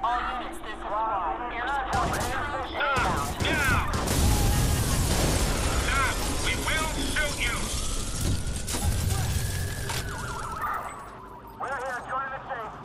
All units, this is Squad. Air support is true inbound. Now! Stop! We will shoot you! We're here, joining the chase.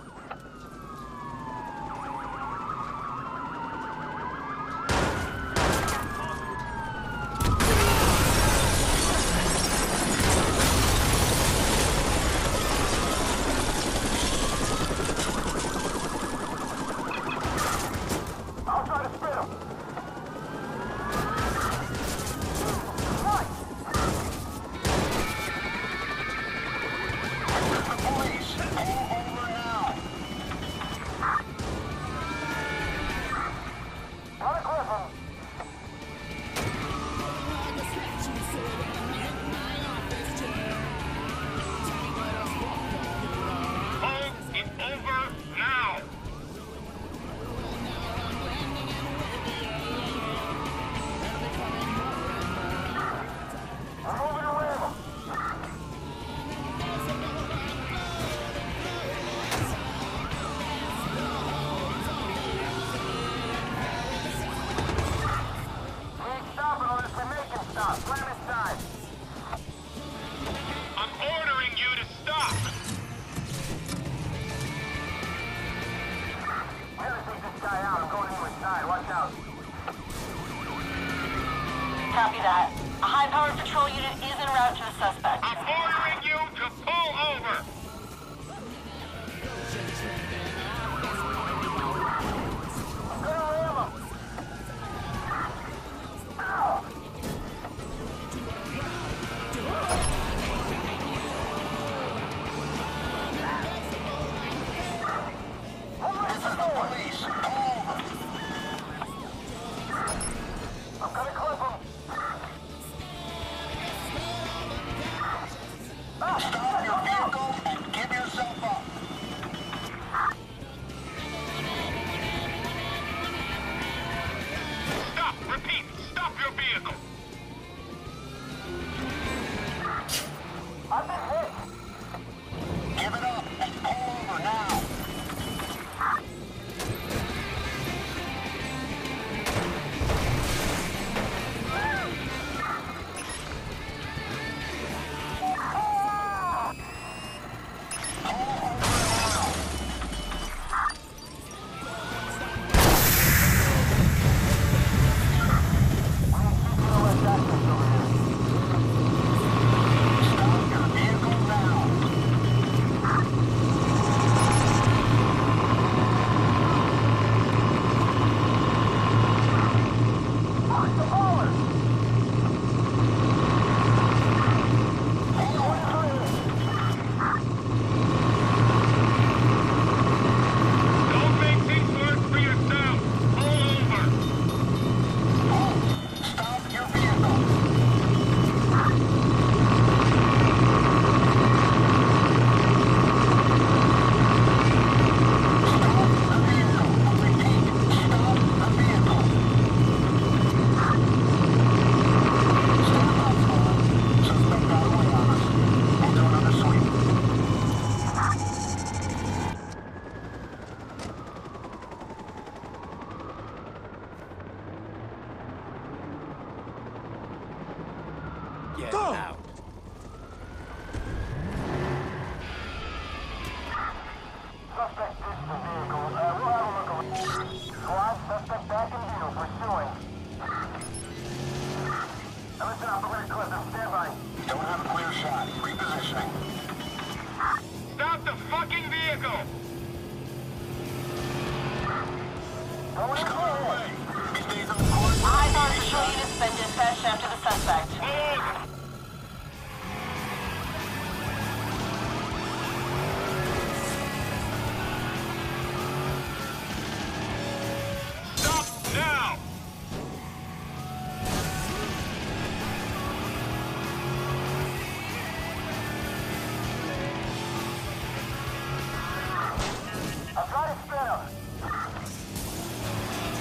I'll try to spin him. What? The police! Pull over now! Gotta clip him! Pull it over now! I'm moving around him! We ain't stopping unless we make him stop. Slam inside. I'm ordering you to stop! We gotta take this guy out. I'm going to his side. Watch out. Copy that. A high-powered patrol unit is en route to the suspect. I'm ordering you to pull over! I'm gonna ram him. Ow! This is the police. Pull over. I'm gonna clip him. Stop your vehicle and give yourself up. Stop! Repeat! Stop your vehicle! I've been hit. Give it up and pull over now. Stop your vehicle now. Lock the baller. Don't make things worse for yourself! Pull over! Stop your vehicle. Stop the vehicle. Repeat. Stop the vehicle. Stand up, squad. Suspect got away on us. We'll do another sweep. Get out. Suspect ditched the vehicle. We'll have a look around. Squad, suspect back in view. Pursuing. Now listen up. I'm gonna clip him. Stand by. Don't have a clear shot. Repositioning. Stop the fucking vehicle! Going in clear. He stays on the A course. high-powered patrol unit's been dispatched after the suspect. Pull over! Stop now! I'll try to spin him.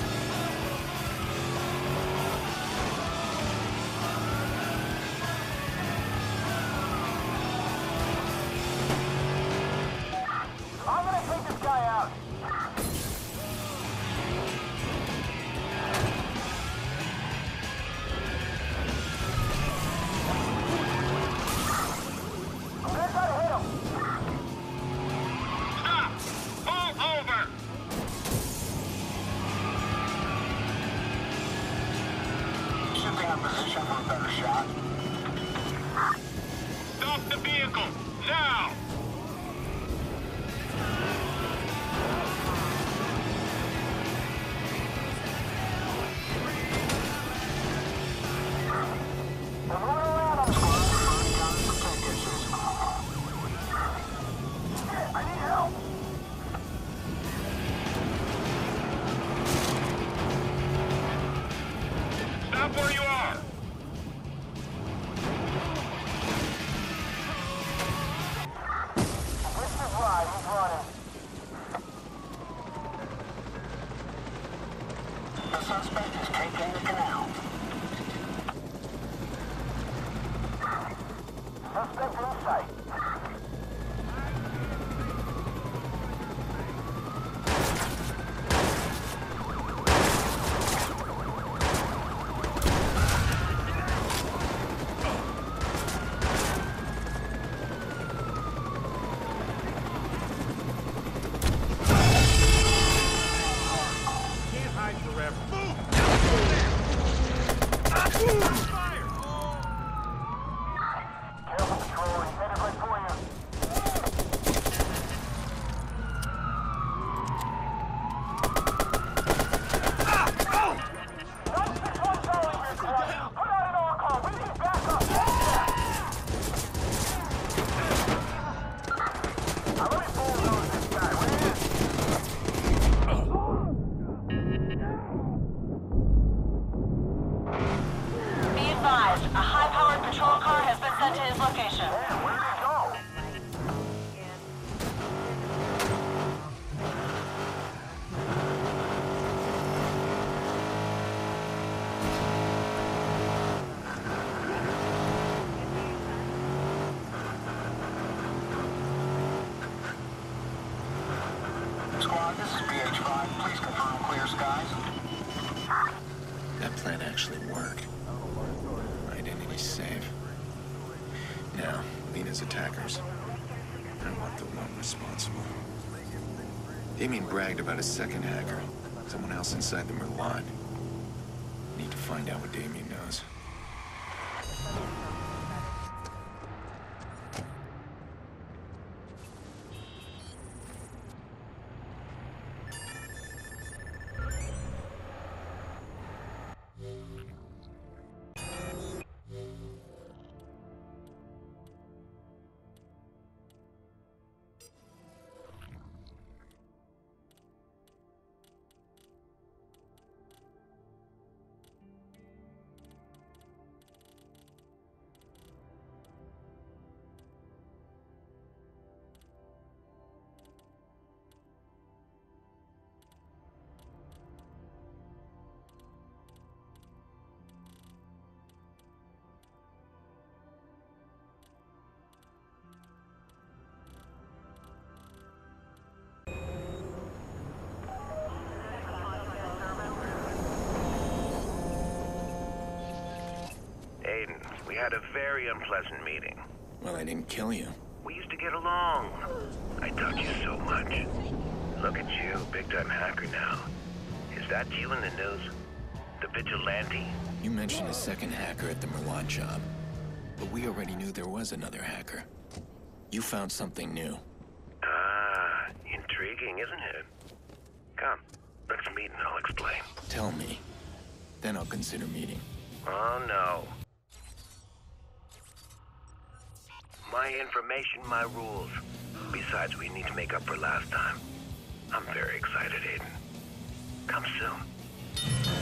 position for a better shot. Stop the vehicle! Now! We're moving around on the squad. I need help. Stop where you are! This is right. He's running. The suspect is taking the canal. Suspect in sight. Can't hide forever. Move! Fire! Careful, patrol. He's headed right for you. Be advised, a high-powered patrol car has been sent to his location. Where did he go? Squad, this is BH5. Please confirm clear skies. That plan actually worked. Identity safe. Now, Lena's attackers. I want the one responsible. Damien bragged about a second hacker. Someone else inside the Merlot. Need to find out what Damien knows. Aiden, we had a very unpleasant meeting. Well, I didn't kill you. We used to get along. I taught you so much. Look at you, big-time hacker now. Is that you in the news? The vigilante? You mentioned a second hacker at the Merlot job. But we already knew there was another hacker. You found something new. Ah, intriguing, isn't it? Come, let's meet and I'll explain. Tell me. Then I'll consider meeting. Oh, no. My information, my rules. Besides, we need to make up for last time. I'm very excited, Aiden. Come soon.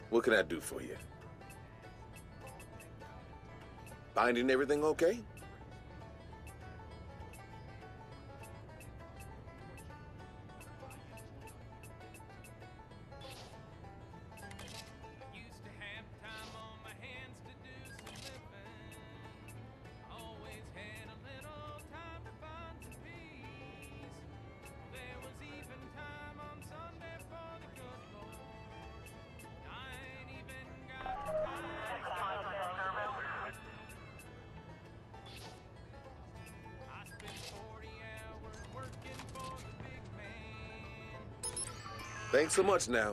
What can I do for you? Finding everything okay? Used to have time on my hands to do some living. Always had a little time to find some peace. There was even time on Sunday for the good Lord. I ain't even got time. I spent 40 hours working for the big man. Thanks so much now.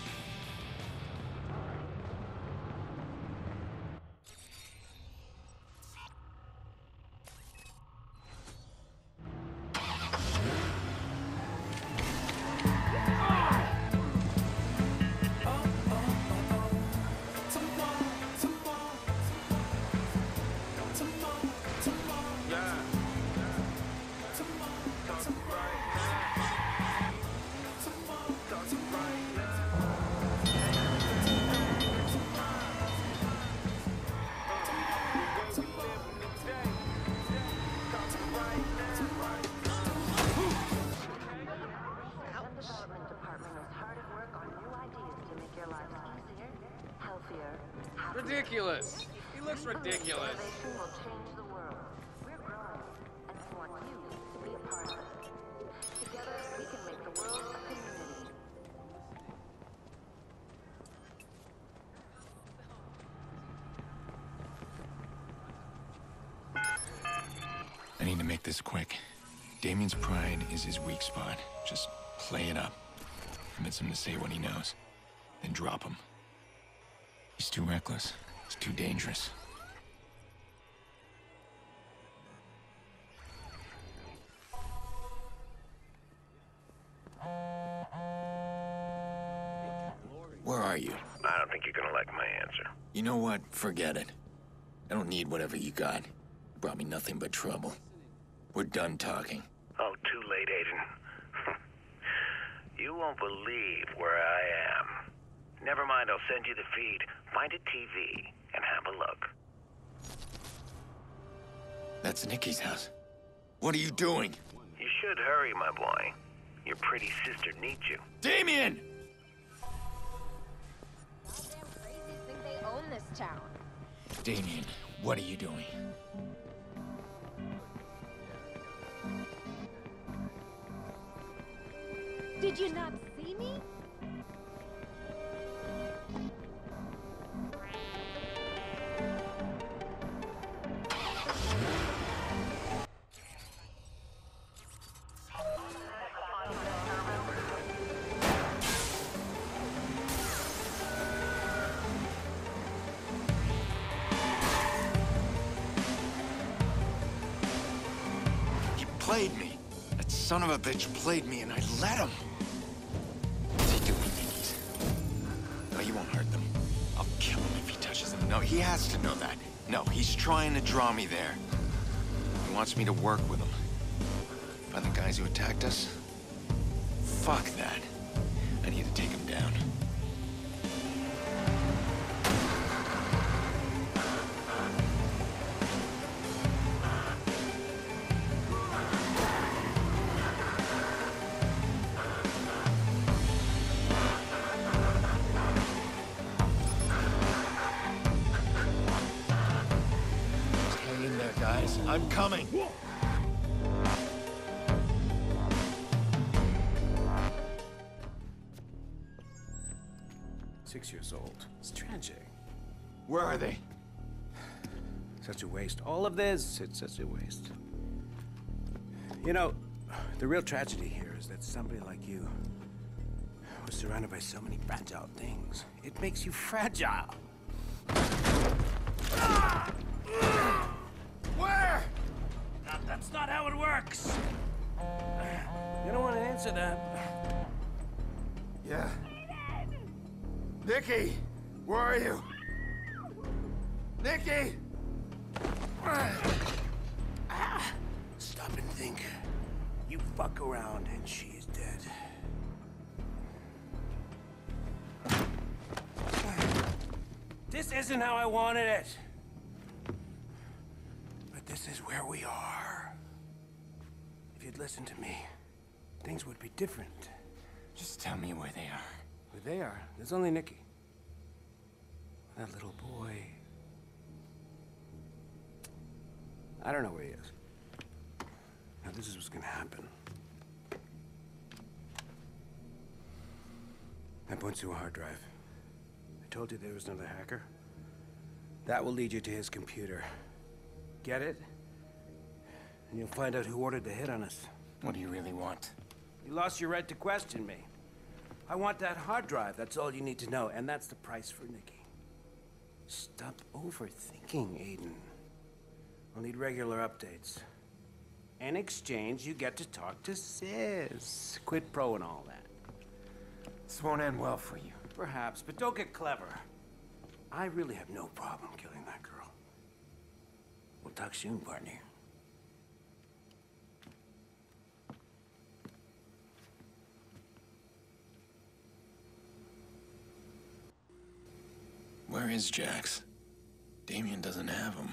Development department is hard at work on new ideas to make your lives easier, healthier, happier. Ridiculous. He looks ridiculous. Innovation will change the world. We're growing, and we want you to be a part of it. Together, we can make the world a community. I need to make this quick. Damien's pride is his weak spot. Just play it up. Convince him to say what he knows. Then drop him. He's too reckless. He's too dangerous. Where are you? I don't think you're gonna like my answer. You know what? Forget it. I don't need whatever you got. You brought me nothing but trouble. We're done talking. Oh, too late, Aiden. You won't believe where I am. Never mind, I'll send you the feed. Find a TV and have a look. That's Nikki's house. What are you doing? You should hurry, my boy. Your pretty sister needs you. Damien! Goddamn crazies think they own this town. Damien, what are you doing? Did you not see me? He played me. That son of a bitch played me and I let him. What's he doing, Nikki's? No, he won't hurt them. I'll kill him if he touches them. No, he has to know that. No, he's trying to draw me there. He wants me to work with him. Find the guys who attacked us? Fuck that. I need to take him down. Hang in there, guys. I'm coming. 6 years old. It's tragic. Where are they? Such a waste. All of this, it's such a waste. You know, the real tragedy here is that somebody like you was surrounded by so many fragile things. It makes you fragile. Where? That's not how it works. You don't want to answer that. Yeah. Nikki! Where are you? Nikki! Stop and think. You fuck around and she is dead. isn't how I wanted it. But this is where we are. If you'd listened to me, things would be different. Just tell me where they are. Where they are? There's only Nikki. That little boy. I don't know where he is. Now, this is what's gonna happen. I points to a hard drive. I told you there was another hacker. That will lead you to his computer. Get it? And you'll find out who ordered the hit on us. What do you really want? You lost your right to question me. I want that hard drive, that's all you need to know, and that's the price for Nikki. Stop overthinking, Aiden. I'll need regular updates. In exchange, you get to talk to Sis. Quid pro and all that. This won't end well for you. Perhaps, but don't get clever. I really have no problem killing that girl. We'll talk soon, partner. Where is Jax? Damien doesn't have him.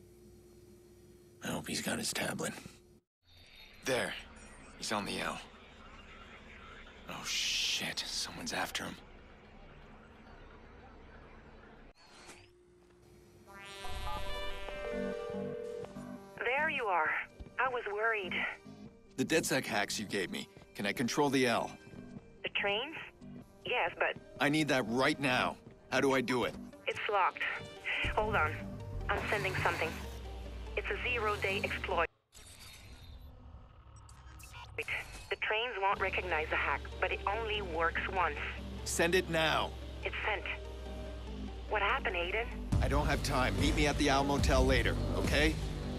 I hope he's got his tablet. There. He's on the L. Oh, shit. Someone's after him. There you are. I was worried. The DedSec hacks you gave me. Can I control the L? The trains? Yes, but I need that right now. How do I do it? it's locked. Hold on. I'm sending something. It's a zero-day exploit. The trains won't recognize the hack, but it only works once. Send it now. It's sent. What happened, Aiden? I don't have time. Meet me at the Al Motel later, okay?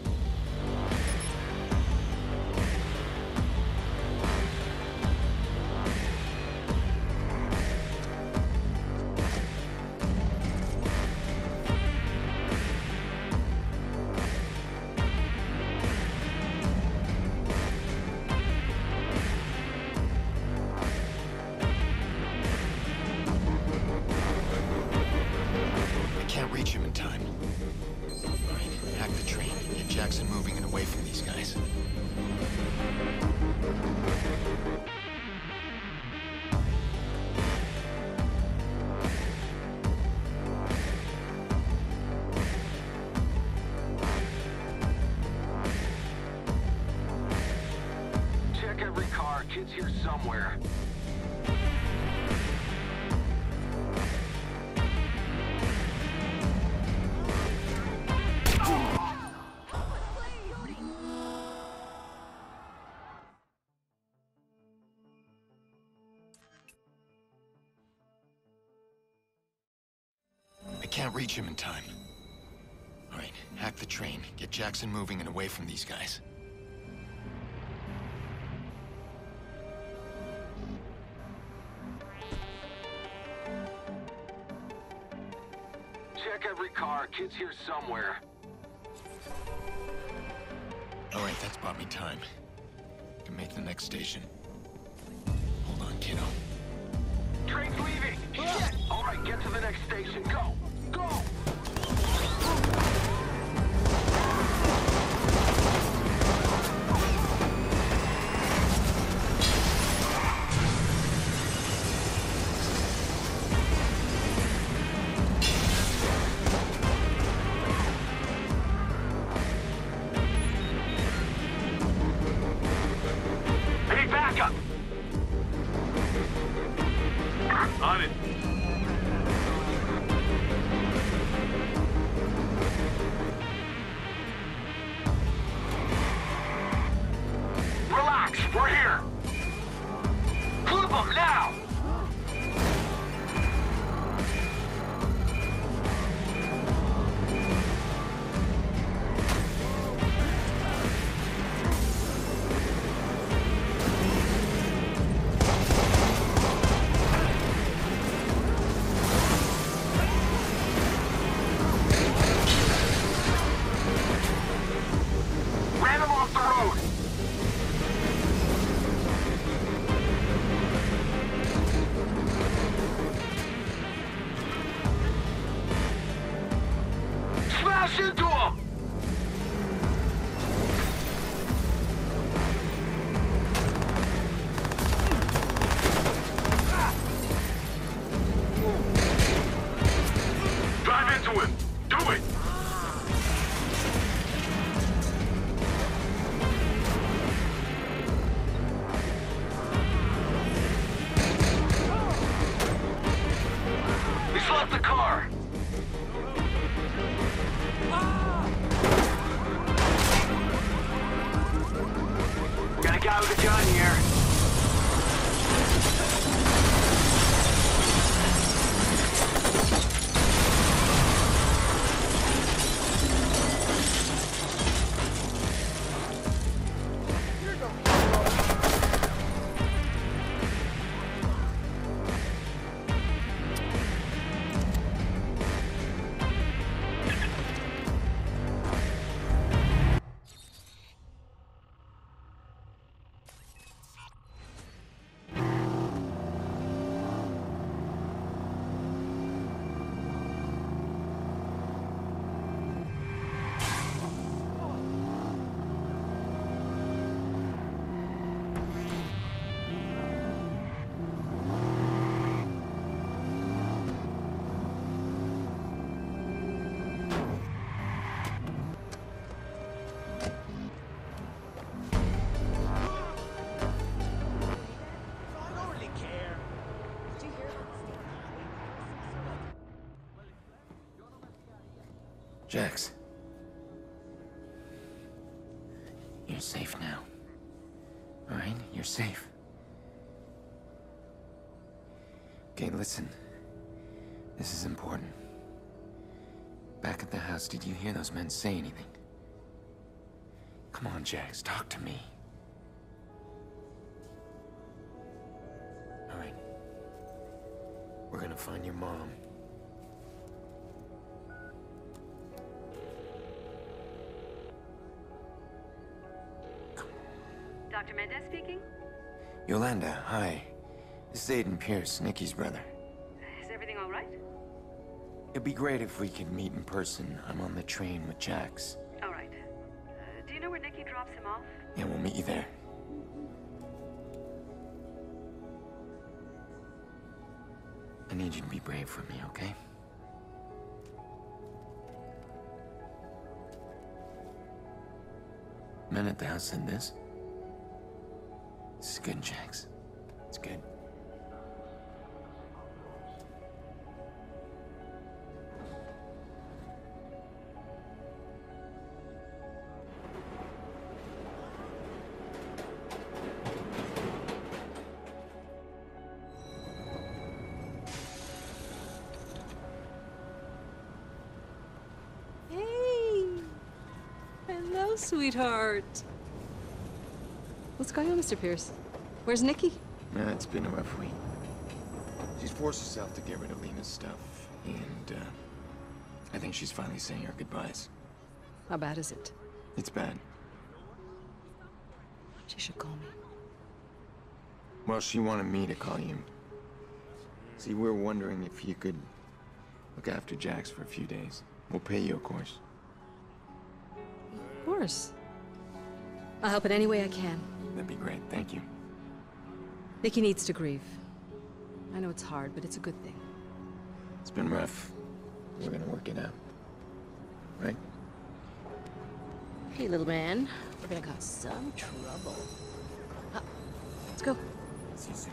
I can't reach him in time. All right, hack the train. Get Jackson moving and away from these guys. Check every car. Kid's here somewhere. I can't reach him in time. All right, hack the train. Get Jackson moving and away from these guys. Check every car. Kid's here somewhere. All right, that's bought me time. Can make the next station. Hold on, kiddo. Train's leaving! Shit! All right, get to the next station. Go! Go! Hey, back! Crash into him! Drive into him! Do it! He's left the car! Got a guy with a gun here. Jax. You're safe now. All right? You're safe. Okay, listen. This is important. Back at the house, did you hear those men say anything? Come on, Jax, talk to me. All right. We're gonna find your mom. Dr. Mendez speaking? Yolanda, hi. This is Aiden Pierce, Nikki's brother. Is everything all right? It'd be great if we could meet in person. I'm on the train with Jax. All right. Do you know where Nikki drops him off? Yeah, we'll meet you there. I need you to be brave for me, okay? Men at the house said this. This is good, Jax. It's good. Hey! Hello, sweetheart. What's going on, Mr. Pierce? Where's Nikki? Nah, it's been a rough week. She's forced herself to get rid of Lena's stuff, and, I think she's finally saying her goodbyes. How bad is it? It's bad. She should call me. Well, she wanted me to call you. See, we're wondering if you could look after Jax for a few days. We'll pay you, of course. Of course. I'll help in any way I can. That'd be great, thank you. Nikki needs to grieve. I know it's hard, but it's a good thing. It's been rough. We're gonna work it out. Right? Hey, little man. We're gonna cause some trouble. Let's go. See you soon.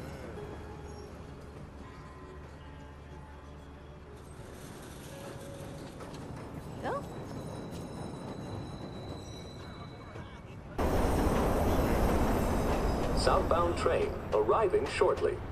Go. Southbound train arriving shortly.